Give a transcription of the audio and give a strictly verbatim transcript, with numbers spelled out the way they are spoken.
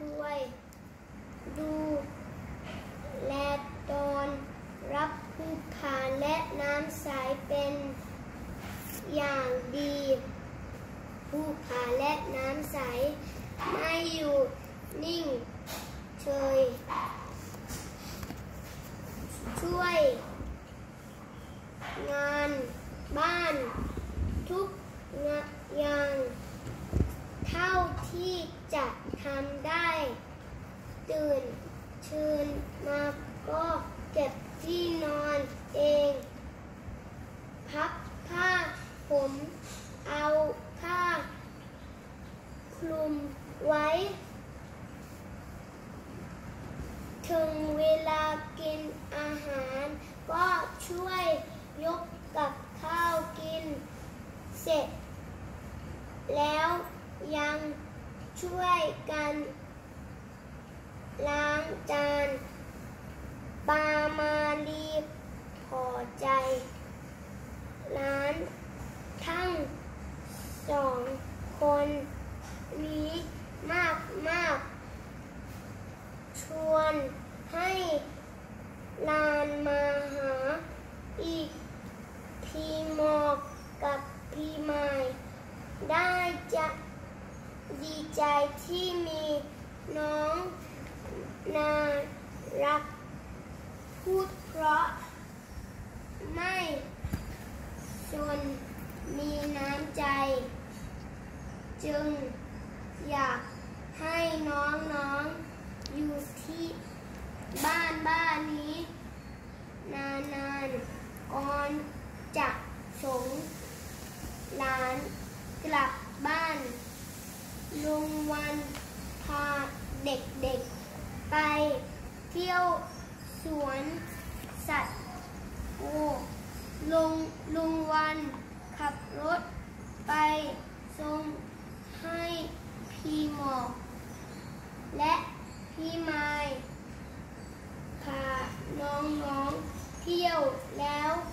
วยดูแลตอนรับภูผาและน้ำใสเป็นอย่างดีภูผาและน้ำใสไม่อยู่นิ่งเฉยช่วยงานบ้านทุกอย่างเท่าที่จะทำได้ตื่นเชิญมาก็เก็บที่นอนเองพับผ้าผมเอาผ้าคลุมไว้ถึงเวลากินอาหารก็ช่วยยกกับข้าวกินเสร็จแล้วยังช่วยกันล้างจานปามาลีพอใจร้านทั้งสองคนนี้มากมากชวนให้ลานมาหาอีกพี่หมอกกับพี่ไม้ได้จะดีใจที่มีน้องน่ารักพูดเพราะไม่จนมีน้ำใจจึงอยากให้น้องๆอยู่ที่บ้านบ้านนี้นานๆก่อนจะส่งหลานกลับบ้านลุงวันพาเด็กๆไปเที่ยวสวนสัตว์โอ้ลุงลุงวันขับรถไปส่งให้พี่หมอกและพี่ไม้พาน้องๆเที่ยวแล้ว